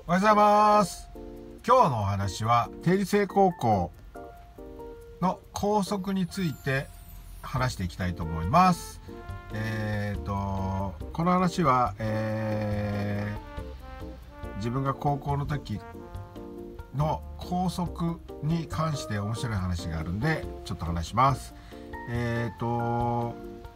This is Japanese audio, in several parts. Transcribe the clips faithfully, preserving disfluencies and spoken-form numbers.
おはようございます。今日のお話は定時制高校の校則について話していきたいと思います。えーとこの話は、えー、自分が高校の時の校則に関して面白い話があるんでちょっと話します。えーと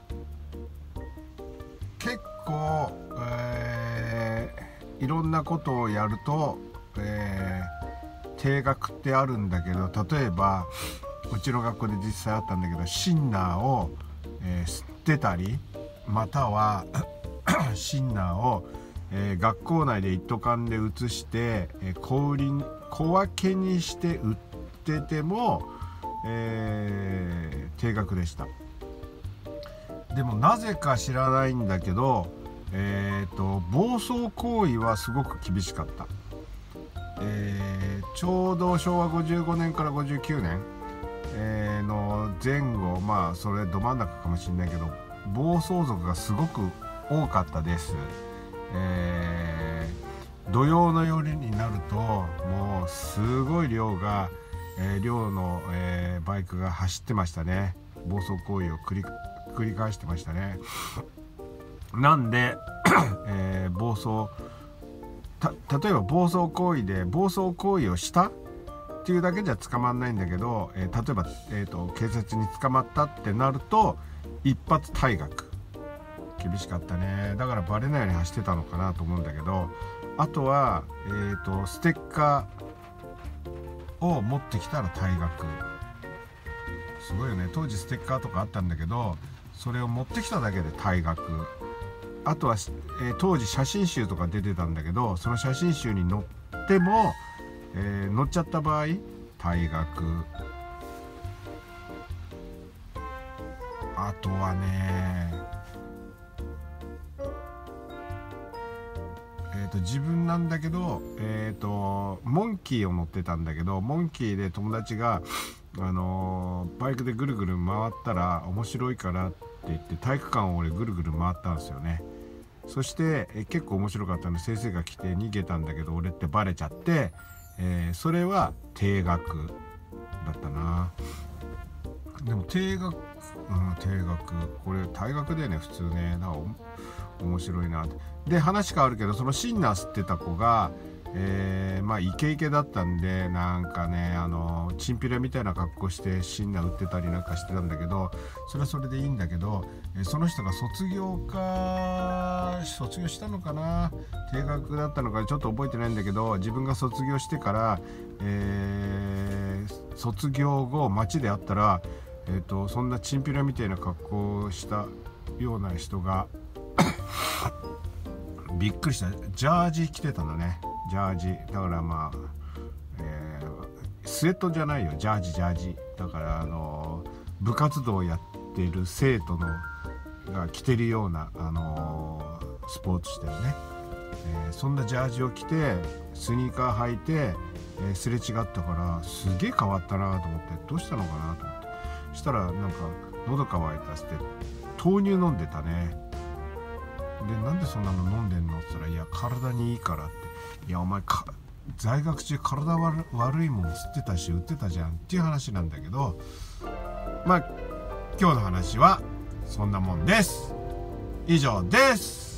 結構、えーいろんなことをやると、えー、定額ってあるんだけど、例えばうちの学校で実際あったんだけど、シンナーを、えー、吸ってたり、またはシンナーを、えー、学校内で一斗缶で移して、えー、小売り小分けにして売ってても、えー、定額でした。でもなぜか知らないんだけど、えーと暴走行為はすごく厳しかった。えー、ちょうどしょうわごじゅうごねんからごじゅうきゅうねん、えーの前後、まあそれど真ん中かもしれないけど、暴走族がすごく多かったです。えー、土曜の夜になるともうすごい量が、えー、量の、えー、バイクが走ってましたね。暴走行為を繰り繰り返してましたね。なんで、えー、暴走た例えば暴走行為で暴走行為をしたっていうだけじゃ捕まんないんだけど、えー、例えば、えーと、警察に捕まったってなると一発退学。厳しかったね。だからバレないように走ってたのかなと思うんだけど、あとは、えーと、ステッカーを持ってきたら退学。すごいよね。当時ステッカーとかあったんだけど、それを持ってきただけで退学。あとは、えー、当時写真集とか出てたんだけど、その写真集に載っても、えー、載っちゃった場合退学。あとはね、えーと自分なんだけど、えーとモンキーを乗ってたんだけど、モンキーで友達があのー、バイクでぐるぐる回ったら面白いからって言って体育館を俺ぐるぐる回ったんですよね。そしてえ結構面白かったので先生が来て逃げたんだけど、俺ってバレちゃって、えー、それは定額だったな。でも定額、うん、定額これ退学だよね普通ね。なんか面白いな。で話変わるけど、そのシンナー吸ってた子がえー、まあイケイケだったんで、なんかね、あのチンピラみたいな格好してシンナー売ってたりなんかしてたんだけど、それはそれでいいんだけど、えー、その人が卒業か卒業したのかな、定額だったのかちょっと覚えてないんだけど、自分が卒業してから、えー、卒業後街で会ったら、えーと、そんなチンピラみたいな格好をしたような人がびっくりした。ジャージ着てたんだね。ジャージだからまあ、えー、スウェットじゃないよ、ジャージジャージだから、あの部活動をやってる生徒のが着てるような、あのー、スポーツしてるね、えー、そんなジャージを着てスニーカー履いて、えー、すれ違ったからすげえ変わったなと思って、どうしたのかなと思って、そしたらなんか喉乾いたっつって豆乳飲んでたね。でなんでそんなの飲んでんのって言ったら、いや体にいいからって。いやお前か在学中体悪、悪いもん吸ってたし売ってたじゃんっていう話なんだけど、まあ今日の話はそんなもんです。以上です。